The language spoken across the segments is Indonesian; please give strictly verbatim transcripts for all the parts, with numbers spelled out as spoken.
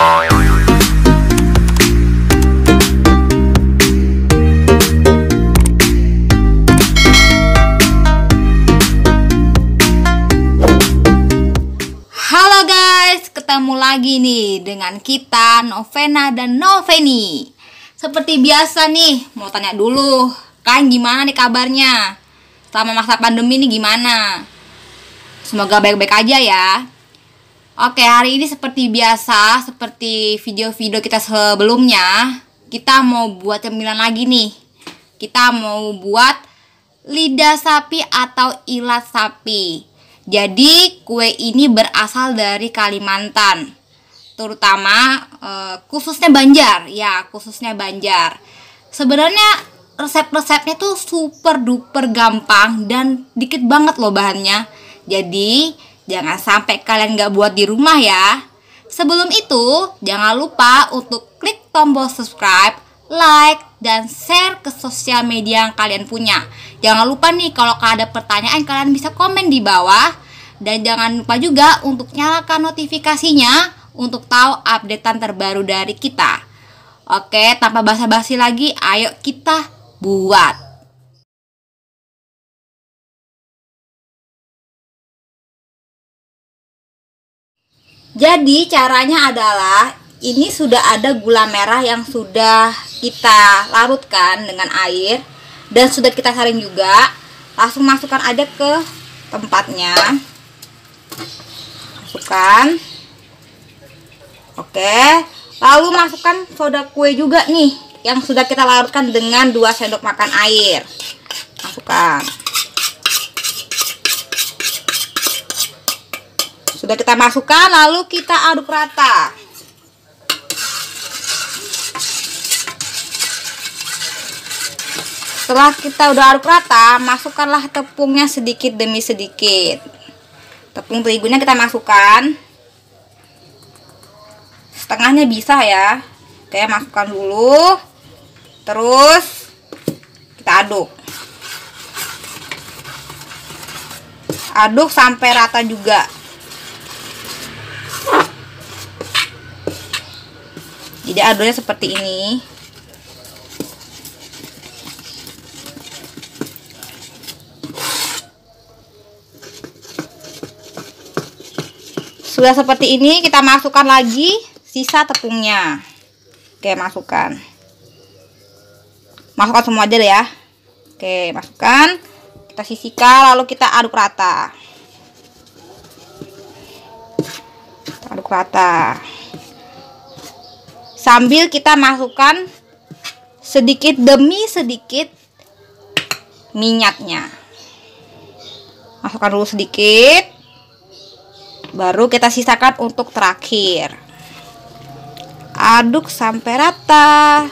Halo guys, ketemu lagi nih dengan kita Novena dan Noveni. Seperti biasa nih, mau tanya dulu, kalian gimana nih kabarnya? Selama masa pandemi ini gimana? Semoga baik-baik aja ya. Oke, hari ini seperti biasa, seperti video-video kita sebelumnya, kita mau buat cemilan lagi nih. Kita mau buat lidah sapi atau ilat sapi. Jadi kue ini berasal dari Kalimantan, terutama eh, khususnya Banjar, ya khususnya Banjar. Sebenarnya resep-resepnya tuh super duper gampang dan dikit banget loh bahannya. Jadi jangan sampai kalian gak buat di rumah ya. Sebelum itu jangan lupa untuk klik tombol subscribe, like, dan share ke sosial media yang kalian punya. Jangan lupa nih kalau ada pertanyaan kalian bisa komen di bawah. Dan jangan lupa juga untuk nyalakan notifikasinya untuk tahu updatean terbaru dari kita. Oke, tanpa basa-basi lagi, ayo kita buat. Jadi caranya adalah ini sudah ada gula merah yang sudah kita larutkan dengan air dan sudah kita saring juga. Langsung masukkan aja ke tempatnya. Masukkan. Oke, lalu masukkan soda kue juga nih yang sudah kita larutkan dengan dua sendok makan air. Masukkan. Sudah kita masukkan, lalu kita aduk rata. Setelah kita udah aduk rata, masukkanlah tepungnya sedikit demi sedikit. Tepung terigunya kita masukkan. Setengahnya bisa ya. Oke, masukkan dulu. Terus kita aduk. Aduk sampai rata juga. Jadi aduknya seperti ini. Sudah seperti ini, kita masukkan lagi sisa tepungnya. Oke, masukkan. Masukkan semua aja deh ya. Oke, masukkan. Kita sisihkan, lalu kita aduk rata. Kita aduk rata. Sambil kita masukkan sedikit demi sedikit minyaknya. Masukkan dulu sedikit. Baru kita sisakan untuk terakhir. Aduk sampai rata.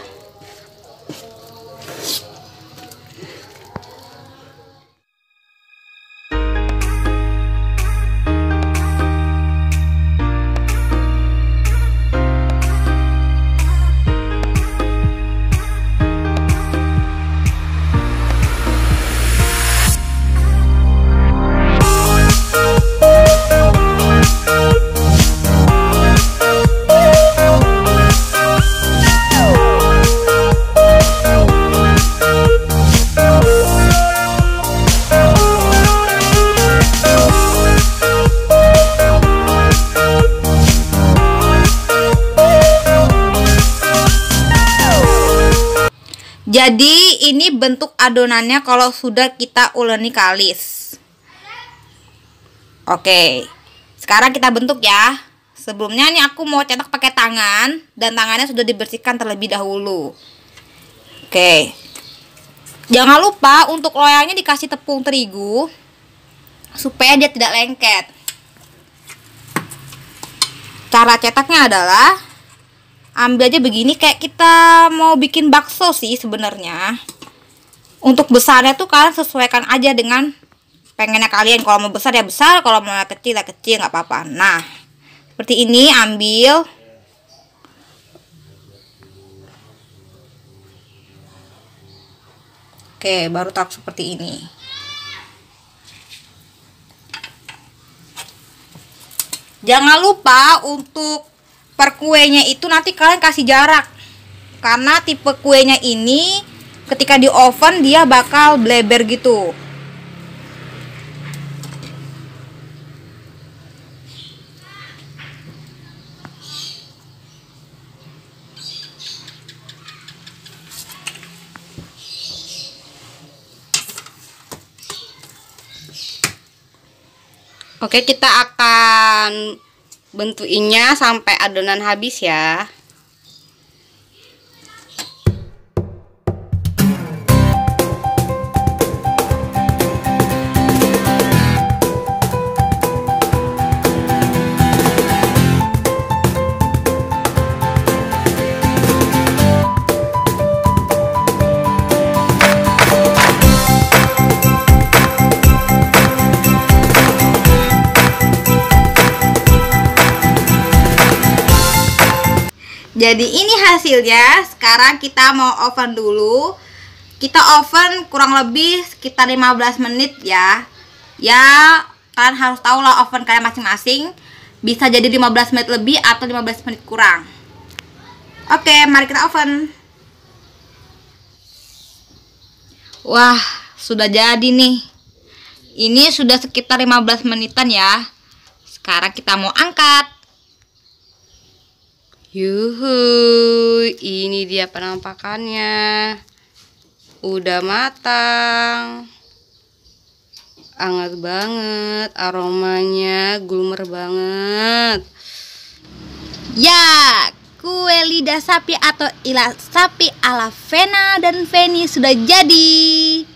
Jadi ini bentuk adonannya kalau sudah kita uleni kalis. Oke, sekarang kita bentuk ya. Sebelumnya nih aku mau cetak pakai tangan dan tangannya sudah dibersihkan terlebih dahulu. Oke, jangan lupa untuk loyangnya dikasih tepung terigu supaya dia tidak lengket. Cara cetaknya adalah ambil aja begini, kayak kita mau bikin bakso sih sebenarnya. Untuk besarnya tuh kalian sesuaikan aja dengan pengennya kalian. Kalau mau besar ya besar, kalau mau kecil ya kecil, nggak apa-apa. Nah, seperti ini ambil. Oke, baru taruh seperti ini. Jangan lupa untuk per kuenya itu nanti kalian kasih jarak. Karena tipe kuenya ini ketika di oven dia bakal bleber gitu. Oke, kita akan bentukinnya sampai adonan habis ya. Jadi ini hasilnya. Sekarang kita mau oven dulu. Kita oven kurang lebih sekitar lima belas menit ya. Ya, kalian harus tahu lah oven kalian masing-masing. Bisa jadi lima belas menit lebih atau lima belas menit kurang. Oke, mari kita oven. Wah, sudah jadi nih. Ini sudah sekitar lima belas menitan ya. Sekarang kita mau angkat. Yuhu, ini dia penampakannya. Udah matang. Hangat banget, aromanya gulmer banget. Ya, kue lidah sapi atau ilat sapi ala Vena dan Feni sudah jadi.